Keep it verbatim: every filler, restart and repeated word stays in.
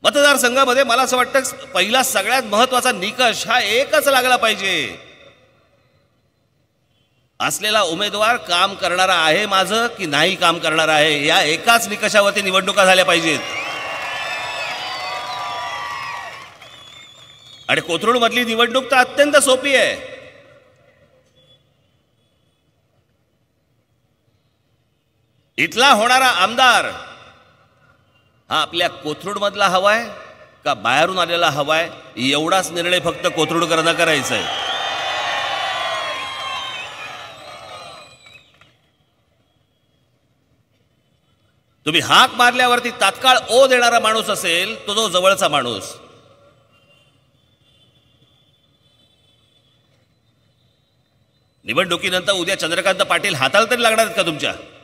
मतदारसंघामध्ये मला असं वाटतं पहिला सगळ्यात महत्वाचा निकष हा एकच लागला पाहिजे, असलेला उमेदवार काम करणारा आहे माझं की नाही काम करणारा आहे, या एकाच निकषावरती निवडणुका झाल्या पाहिजेत. आणि कोथरूड मधली निवडणूक तर अत्यंत सोपी आहे. इथला होणारा आमदार हा आपल्या कोथरूड मधला हवाय का बाहेरून आलेला हवाय, एवढाच निर्णय फक्त कोथरूडकरांना करायचा आहे. तुम्ही हाक मारल्यावरती तात्काळ ओ देणारा माणूस असेल तो जो जवळचा माणूस. निवडणुकीनंतर उद्या चंद्रकांत पाटील हाताला तरी लागणार आहेत का तुमच्या?